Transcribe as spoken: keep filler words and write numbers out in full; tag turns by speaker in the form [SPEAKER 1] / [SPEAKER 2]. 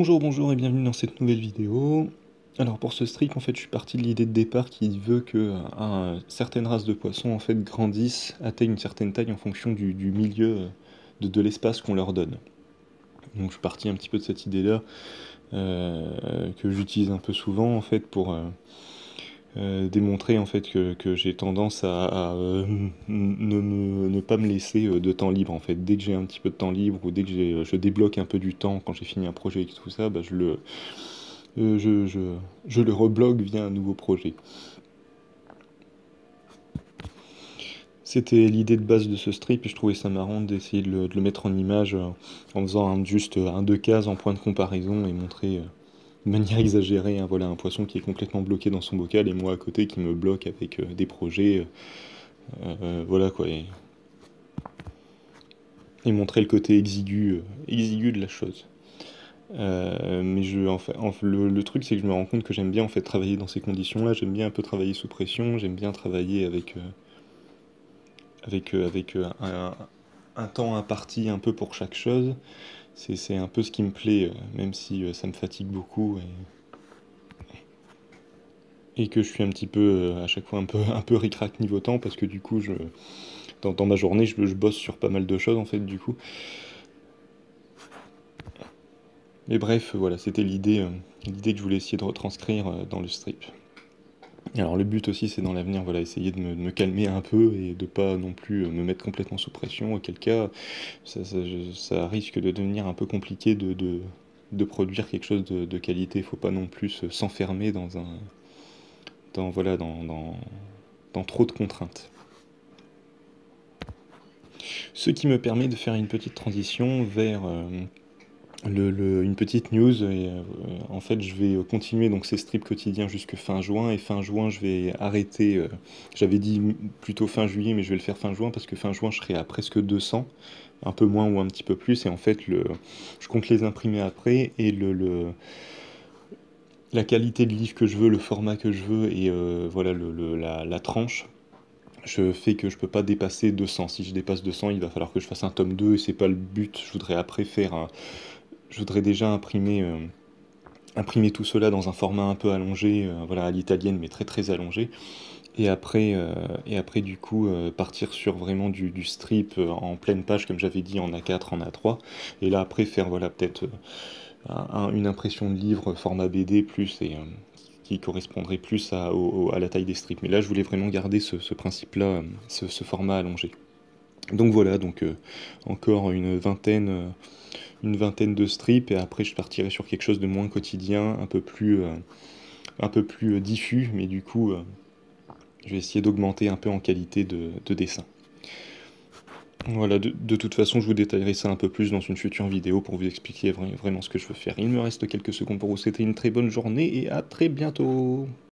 [SPEAKER 1] Bonjour, bonjour et bienvenue dans cette nouvelle vidéo. Alors pour ce strip, en fait, je suis parti de l'idée de départ qui veut que euh, un- certaines races de poissons en fait grandissent, atteignent une certaine taille en fonction du, du milieu euh, de, de l'espace qu'on leur donne. Donc je suis parti un petit peu de cette idée-là euh, que j'utilise un peu souvent en fait pour euh, euh, démontrer en fait que, que j'ai tendance à, à, euh, ne, me- ne pas me laisser euh, de temps libre en fait. Dès que j'ai un petit peu de temps libre ou dès que j'ai- je débloque un peu du temps quand j'ai fini un projet et tout ça, bah, je le euh, je, je, je le rebloque via un nouveau projet. C'était l'idée de base de ce strip et je trouvais ça marrant d'essayer de le, de le mettre en image euh, en faisant un, juste euh, un deux cases en point de comparaison et montrer euh, de manière exagérée hein, voilà, un poisson qui est complètement bloqué dans son bocal et moi à côté qui me bloque avec euh, des projets. Euh, euh, voilà quoi. Et, et montrer le côté exigu, euh, exigu de la chose. Euh, mais je, en fait, en- le, le truc c'est que je me rends compte que j'aime bien en fait travailler dans ces conditions-là. J'aime bien un peu travailler sous pression. J'aime bien travailler avec euh, avec, euh, avec euh, un, un temps imparti un peu pour chaque chose. C'est, c'est un peu ce qui me plaît, euh, même si euh, ça me fatigue beaucoup et, et que je suis un petit peu euh, à chaque fois un peu, un peu ric-rac niveau temps parce que du coup, je, dans, dans ma journée, je, je bosse sur pas mal de choses en fait, du coup. Mais bref, voilà, c'était l'idée, euh, l'idée que je voulais essayer de retranscrire euh, dans le strip. Alors le but aussi c'est dans l'avenir voilà essayer de me, de me calmer un peu et de pas non plus euh, me mettre complètement sous pression auquel cas ça, ça- je- ça risque de devenir un peu compliqué de, de, de produire quelque chose de, de qualité. Il faut pas non plus se- s'enfermer dans un dans voilà dans, dans, dans trop de contraintes. Ce qui me permet de faire une petite transition vers euh, le, le- une petite news. Et, euh, en fait, je vais continuer donc ces strips quotidiens jusque fin juin. Et fin juin, je vais arrêter. Euh, j'avais dit plutôt fin juillet, mais je vais le faire fin juin parce que fin juin, je serai à presque deux cents, un peu moins ou un petit peu plus. Et en fait, le, je compte les imprimer après et le, le- la qualité de livre que je veux, le format que je veux et euh, voilà le, le- la, la tranche. Je fais que je peux pas dépasser deux cents. Si je dépasse deux cents, il va falloir que je fasse un tome deux et c'est pas le but. Je voudrais après faire un, je voudrais déjà imprimer euh, imprimer tout cela dans un format un peu allongé, euh, voilà, à l'italienne, mais très très allongé. Et après, euh, et après du coup, euh, partir sur vraiment du, du strip euh, en pleine page, comme j'avais dit, en A quatre, en A trois. Et là, après, faire voilà, peut-être euh, un- une impression de livre format B D plus et euh, qui correspondrait plus à, au- à la taille des strips. Mais là, je voulais vraiment garder ce, ce principe-là, euh, ce, ce format allongé. Donc voilà, donc euh, encore une vingtaine, euh, une vingtaine de strips, et après je partirai sur quelque chose de moins quotidien, un peu plus, euh, un peu plus euh, diffus, mais du coup, euh, je vais essayer d'augmenter un peu en qualité de, de dessin. Voilà, de, de toute façon, je vous détaillerai ça un peu plus dans une future vidéo pour vous expliquer vra- vraiment ce que je veux faire. Il me reste quelques secondes pour vous souhaiter une très bonne journée et à très bientôt.